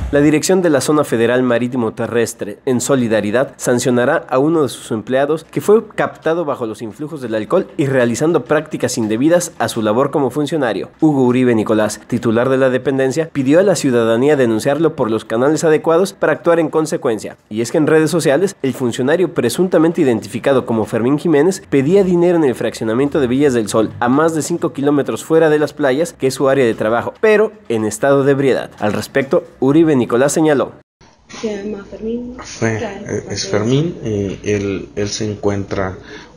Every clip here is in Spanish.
La Dirección de la Zona Federal Marítimo Terrestre, en solidaridad, sancionará a uno de sus empleados que fue captado bajo los influjos del alcohol y realizando prácticas indebidas a su labor como funcionario. Hugo Uribe Nicolás, titular de la dependencia, pidió a la ciudadanía denunciarlo por los canales adecuados para actuar en consecuencia. Y es que en redes sociales, el funcionario presuntamente identificado como Fermín Jiménez pedía dinero en el fraccionamiento de Villas del Sol, a más de 5 kilómetros fuera de las playas, que es su área de trabajo, pero en estado de ebriedad. Al respecto, Uribe Nicolás señaló. ¿Se llama Fermín? Es Fermín, él se encuentra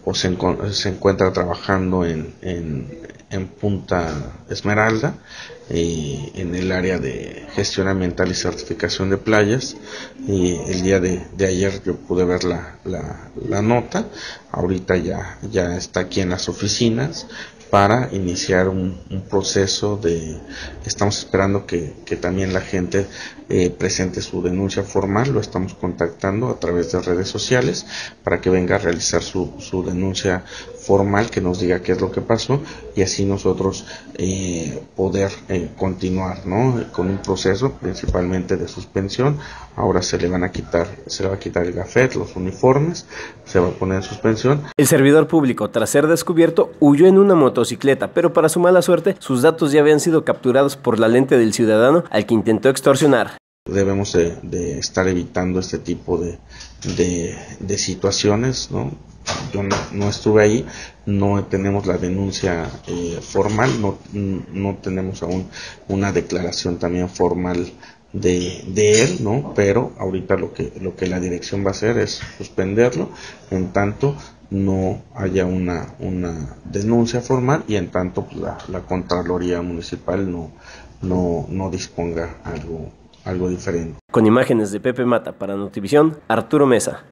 trabajando en Punta Esmeralda, en el área de gestión ambiental y certificación de playas. El día de ayer yo pude ver la nota. Ahorita ya está aquí en las oficinas para iniciar un proceso estamos esperando que también la gente presente su denuncia formal. Lo estamos contactando a través de redes sociales para que venga a realizar su denuncia formal, que nos diga qué es lo que pasó y así nosotros poder continuar, ¿no?, con un proceso principalmente de suspensión. Ahora se le va a quitar el gafet, los uniformes, se va a poner en suspensión. El servidor público, tras ser descubierto, huyó en una motocicleta, pero para su mala suerte, sus datos ya habían sido capturados por la lente del ciudadano al que intentó extorsionar. Debemos de estar evitando este tipo de situaciones, ¿no? Yo no estuve ahí, no tenemos la denuncia formal, no tenemos aún una declaración también formal de él, ¿no? Pero ahorita lo que la dirección va a hacer es suspenderlo en tanto no haya una denuncia formal y en tanto pues, la Contraloría Municipal no disponga algo diferente. Con imágenes de Pepe Mata para Notivisión, Arturo Mesa.